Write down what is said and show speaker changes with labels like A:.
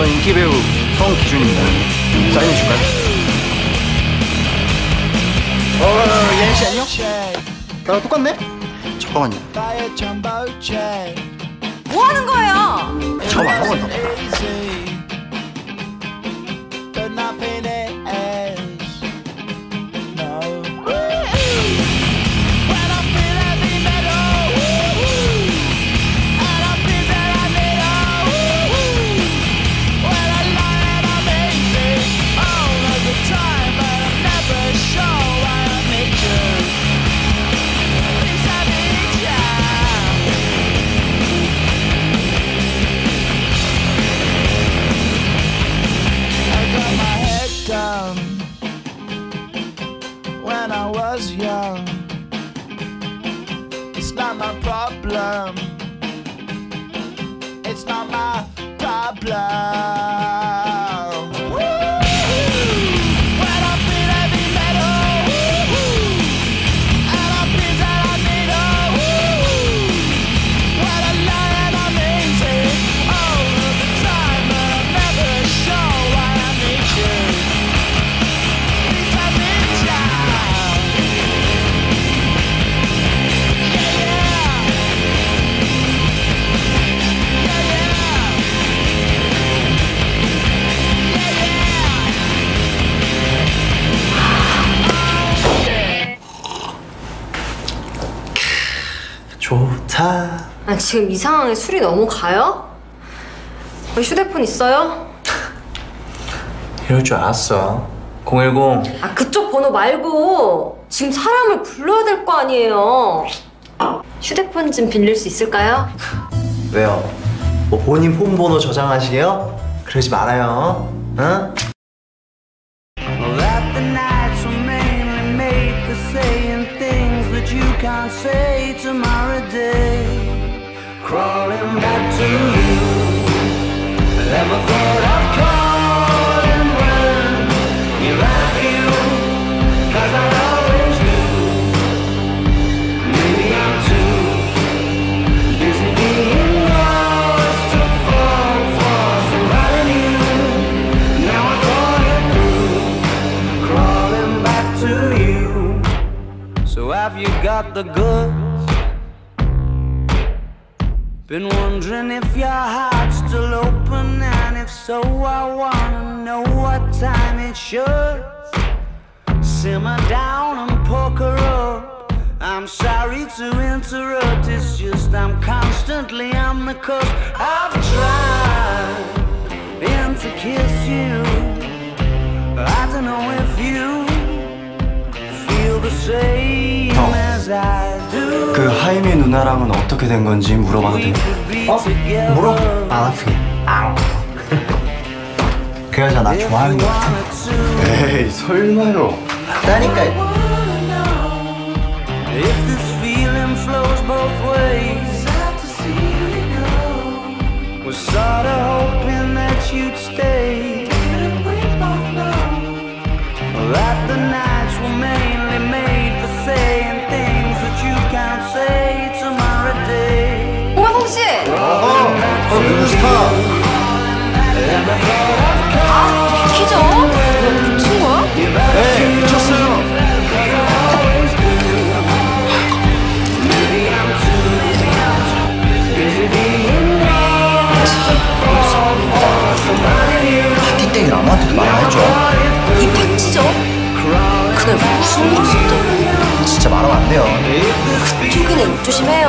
A: 전 인기 배우 성기준입니다. 사인해 줄까요? 예은씨 안녕? 나랑 똑같네? 잠깐만요.
B: 뭐 하는 거예요?
A: 잠깐만, 한 번 더.
C: When I was young, it's not my problem. It's not my problem.
A: 좋다.
B: 아, 지금 이 상황에 술이 너무 가요? 휴대폰 있어요?
A: 이럴 줄 알았어. 010.
B: 아, 그쪽 번호 말고 지금 사람을 불러야 될 거 아니에요. 휴대폰 좀 빌릴 수 있을까요?
A: 왜요? 뭐 본인 폰 번호 저장하시게요? 그러지 말아요. 응?
C: You can't say tomorrow day. Crawling back to you. Never thought I'd call and run. You laugh you, 'cause I always do. Maybe I'm too busy being lost to fall for somebody new. Now I thought it through. Crawling back to you. So have you got the goods? Been wondering if your heart's still open, and if so, I wanna know what time it should. Simmer down and poker up. I'm sorry to interrupt, it's just I'm constantly on the cusp. I've tried been to kiss you. I don't know if you
A: 그 하이미 누나랑은 어떻게 된 건지 물어봐도 돼요? 물어? 안 아프게. 그 여자 나 좋아하는 거 같아. 에이 설마요. 나니까.
B: 홍아성 씨.
A: 누구 스타?
B: 아, 비키죠? 미친 거야?
A: 네, 미쳤어요. 파티땡이 남한테도 말해줘.
B: 이 박지죠? 그날 무슨 일이 있었다고?
A: 진짜 말하면 안 돼요.
B: 그쪽이네, 조심해.